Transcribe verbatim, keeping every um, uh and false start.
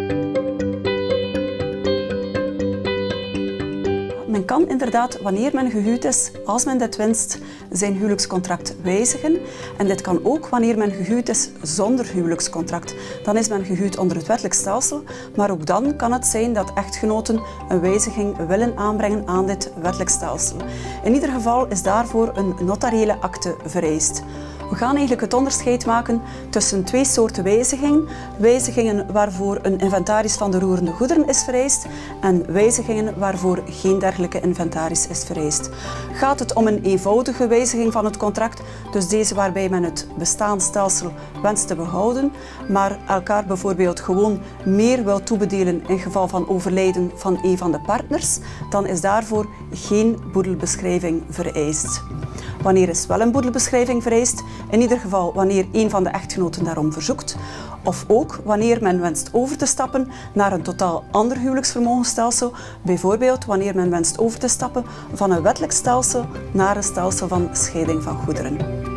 Men kan inderdaad, wanneer men gehuwd is, als men dit wenst, zijn huwelijkscontract wijzigen. En dit kan ook wanneer men gehuwd is zonder huwelijkscontract. Dan is men gehuwd onder het wettelijk stelsel, maar ook dan kan het zijn dat echtgenoten een wijziging willen aanbrengen aan dit wettelijk stelsel. In ieder geval is daarvoor een notariële akte vereist. We gaan eigenlijk het onderscheid maken tussen twee soorten wijzigingen. Wijzigingen waarvoor een inventaris van de roerende goederen is vereist en wijzigingen waarvoor geen dergelijke inventaris is vereist. Gaat het om een eenvoudige wijziging van het contract, dus deze waarbij men het bestaande stelsel wenst te behouden, maar elkaar bijvoorbeeld gewoon meer wil toebedelen in geval van overlijden van een van de partners, dan is daarvoor geen boedelbeschrijving vereist. Wanneer is wel een boedelbeschrijving vereist? In ieder geval wanneer een van de echtgenoten daarom verzoekt. Of ook wanneer men wenst over te stappen naar een totaal ander huwelijksvermogensstelsel. Bijvoorbeeld wanneer men wenst over te stappen van een wettelijk stelsel naar een stelsel van scheiding van goederen.